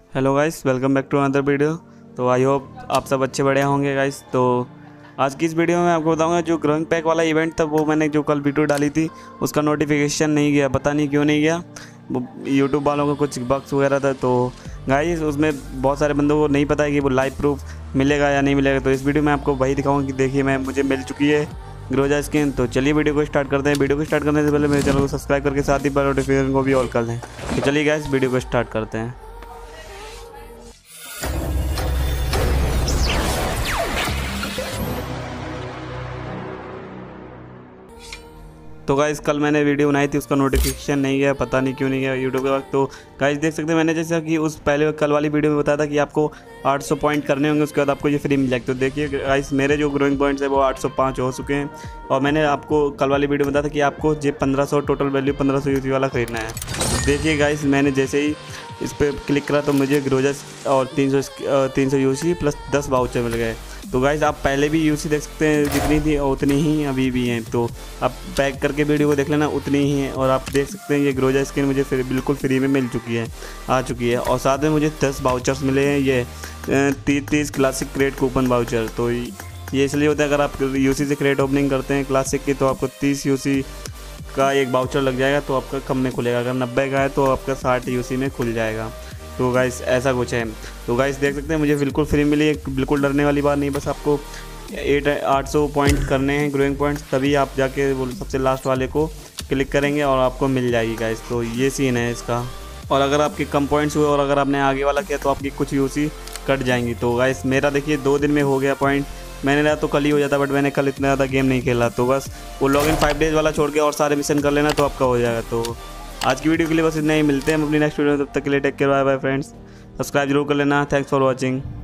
Hello guys, welcome back to another video. तो I hope आप सब अच्छे बढ़िया होंगे गाइस। तो आज की इस वीडियो में आपको बताऊंगा जो ग्रोइंग पैक वाला इवेंट था वो मैंने जो कल वीडियो डाली थी उसका नोटिफिकेशन नहीं गया, पता नहीं क्यों नहीं गया। वो यूट्यूब वालों को कुछ बग्स वगैरह था। तो गाइस उसमें बहुत सारे बंदों को नहीं पता है कि वो लाइव प्रूफ मिलेगा या नहीं मिलेगा। तो इस वीडियो में आपको वही दिखाऊंगा कि देखिए मुझे मिल चुकी है ग्रोजा स्किन। तो चलिए वीडियो को स्टार्ट करते हैं। वीडियो को स्टार्ट करने से पहले मेरे चैनल को सब्सक्राइब करके साथ ही बेल नोटिफिकेशन को भी ऑल कर लें। तो चलिए गाइस वीडियो को स्टार्ट करते हैं। तो गाइस कल मैंने वीडियो बनाई थी, उसका नोटिफिकेशन नहीं गया, पता नहीं क्यों नहीं गया यूट्यूब के वक्त। तो गाइस देख सकते हैं मैंने जैसा कि उस पहले कल वाली वीडियो में बताया था कि आपको 800 पॉइंट करने होंगे, उसके बाद आपको ये फ्री मिल जाएगा। तो देखिए गाइस मेरे जो ग्रोइंग पॉइंट्स है वो 805 हो चुके हैं। और मैंने आपको कल वाली वीडियो में बताया था कि आपको ये 1500 टोटल वैल्यू 1500 यूसी वाला खरीदना है। तो देखिए गाइस मैंने जैसे ही इस पर क्लिक करा तो मुझे ग्रोजा और 300 यूसी प्लस 10 वाउचर मिल गए। तो गाइस आप पहले भी यूसी देख सकते हैं, जितनी थी उतनी ही अभी भी हैं। तो आप पैक करके वीडियो को देख लेना, उतनी ही है। और आप देख सकते हैं ये ग्रोजा स्किन मुझे बिल्कुल फ्री में मिल चुकी है, आ चुकी है। और साथ में मुझे 10 वाउचर्स मिले हैं, ये 30 क्लासिक क्रेट कूपन वाउचर। तो ये इसलिए होता है अगर आप यूसी से क्रेट ओपनिंग करते हैं क्लासिक की तो आपको 30 यूसी का एक वाउचर लग जाएगा, तो आपका कम में खुलेगा। अगर 90 का है तो आपका 60 यूसी में खुल जाएगा। तो गाइस ऐसा कुछ है। तो गाइस देख सकते हैं मुझे बिल्कुल फ्री मिली है, बिल्कुल डरने वाली बात नहीं। बस आपको 800 पॉइंट करने हैं ग्रोइंग पॉइंट्स, तभी आप जाके वो सबसे लास्ट वाले को क्लिक करेंगे और आपको मिल जाएगी गाइस। तो ये सीन है इसका। और अगर आपके कम पॉइंट्स हुए और अगर आपने आगे वाला किया तो आपकी कुछ यूसी कट जाएंगी। तो गाइस मेरा देखिए 2 दिन में हो गया पॉइंट। मैंने रहा तो कल ही हो जाता, बट मैंने कल इतना ज़्यादा गेम नहीं खेला। तो बस वो लॉगिन 5 डेज़ वाला छोड़ के और सारे मिशन कर लेना तो आपका हो जाएगा। तो आज की वीडियो के लिए बस इतना ही, मिलते हैं हम अपनी नेक्स्ट वीडियो में। तब तक के लिए take care, bye bye friends. Subscribe जरूर कर लेना। Thanks for watching.